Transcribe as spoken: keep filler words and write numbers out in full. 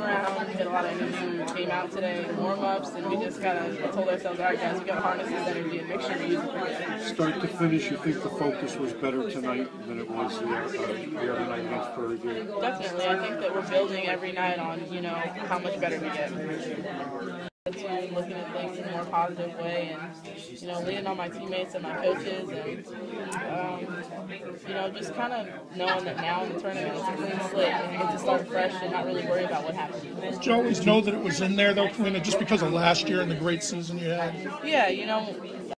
around, did a lot of energy. We came out today, warm-ups, and we just kind of told ourselves, all right, guys, we got to harness this energy and make sure we use it for good. Start to finish, you think the focus was better tonight than it was the, uh, the other night against Prairie View? Definitely. I think that we're building every night on, you know, how much better we get. To looking at things in a more positive way and, you know, leaning on my teammates and my coaches and, um, you know, just kind of knowing that now in the tournament it's a clean slate and you get to start fresh and not really worry about what happened. Did you always know that it was in there, though, Kaleena, just because of last year and the great season you had? Yeah, you know,